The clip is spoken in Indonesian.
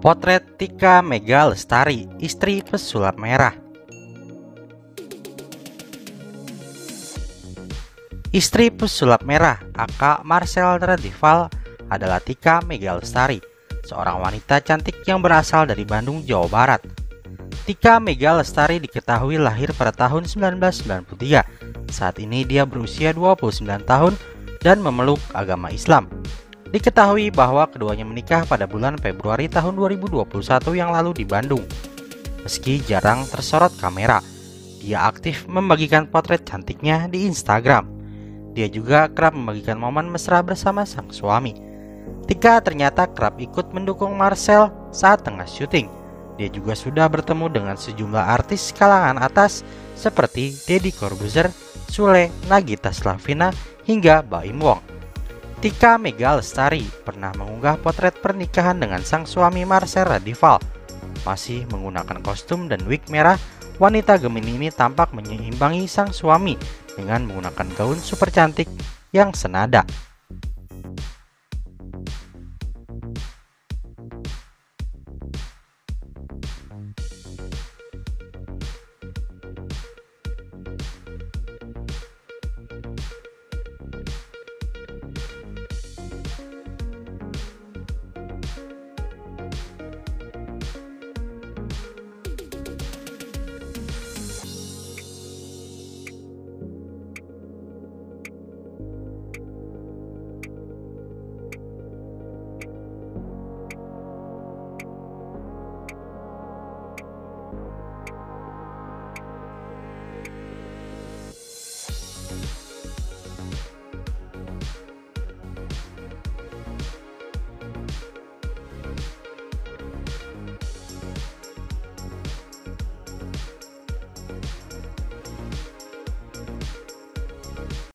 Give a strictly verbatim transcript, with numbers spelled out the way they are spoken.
Potret Tika Mega Lestari, istri pesulap merah. Istri pesulap merah, aka Marcel Redival, adalah Tika Mega Lestari, seorang wanita cantik yang berasal dari Bandung, Jawa Barat. Tika Mega Lestari diketahui lahir pada tahun seribu sembilan ratus sembilan puluh tiga. Saat ini dia berusia dua puluh sembilan tahun dan memeluk agama Islam. Diketahui bahwa keduanya menikah pada bulan Februari tahun dua ribu dua puluh satu yang lalu di Bandung. Meski jarang tersorot kamera, dia aktif membagikan potret cantiknya di Instagram. Dia juga kerap membagikan momen mesra bersama sang suami. Tika ternyata kerap ikut mendukung Marcel saat tengah syuting. Dia juga sudah bertemu dengan sejumlah artis kalangan atas seperti Deddy Corbuzier, Sule, Nagita Slavina, hingga Baim Wong. Tika Mega Lestari pernah mengunggah potret pernikahan dengan sang suami Marcel Redival. Masih menggunakan kostum dan wig merah, wanita Gemini ini tampak menyeimbangi sang suami dengan menggunakan gaun super cantik yang senada.